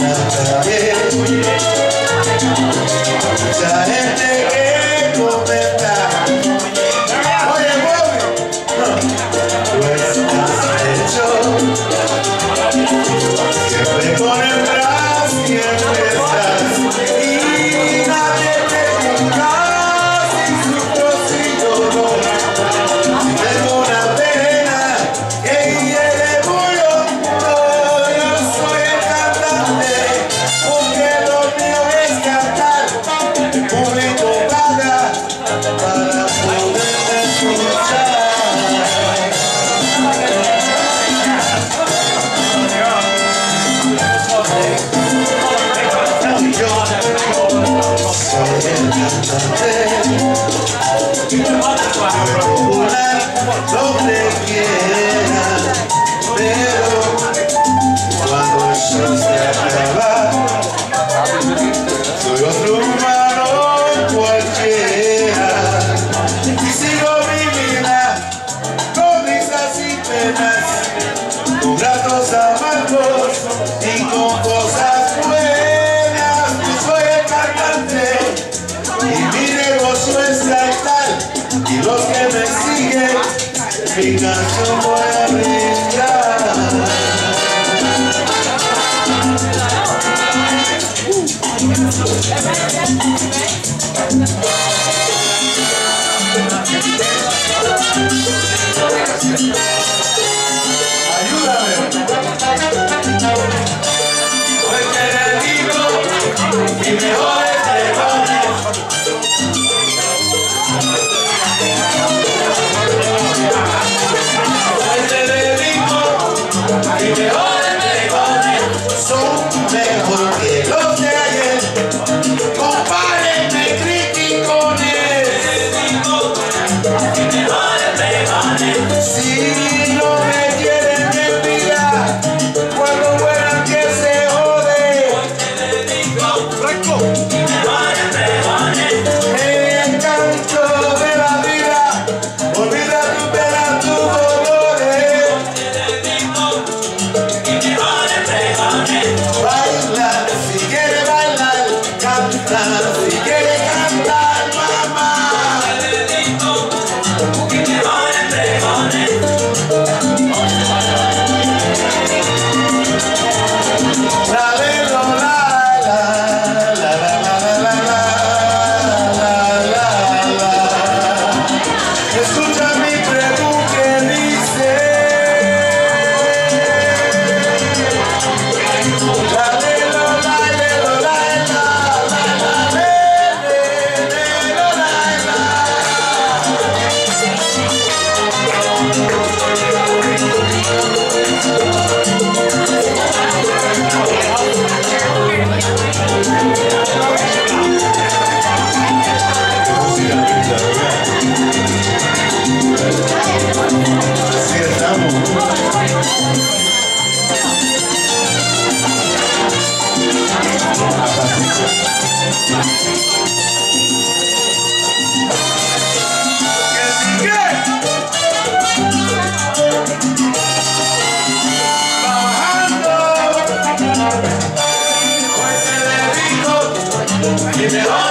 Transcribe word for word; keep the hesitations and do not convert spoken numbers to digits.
Mucha gente que comenta, oye Bobby, tú estás hecho siempre con el brazo, siempre estás y nadie te juzga si sufro, si lloro, si tengo una pena que hiere muy hondo. Yo soy el cantante porque lo mío es cantar. El público paga para poder escuchar. Yo soy el cantante, popular donde quiera, pero cuando el show se acaba, soy otro humano cualquiera y sigo mi vida con risas y penas, con ratos amargos y con cosas buenas. Yo soy el cantante y mi negocio es cantar, y los que me siguen mi canción voy a brindar. Ayúdame. Hoy te dedico mi mejores pregones. Hoy te dedico mi mejores pregones. Son mejor que los de ayer. Compárenme criticones. Si no me quieren en vida, cuando mueran que se jode. El encanto de la vida, olvida tu pena, tus dolores. Bailar, si quiere bailar, cantar, si quiere cantar, mamá. La de lo la la la la la la la la la la. Escucha mi pregunta que dice. La de lo la de lo la la la la de de lo la la. Así estamos. Que sigue bajando. Hoy te dedico mi mejor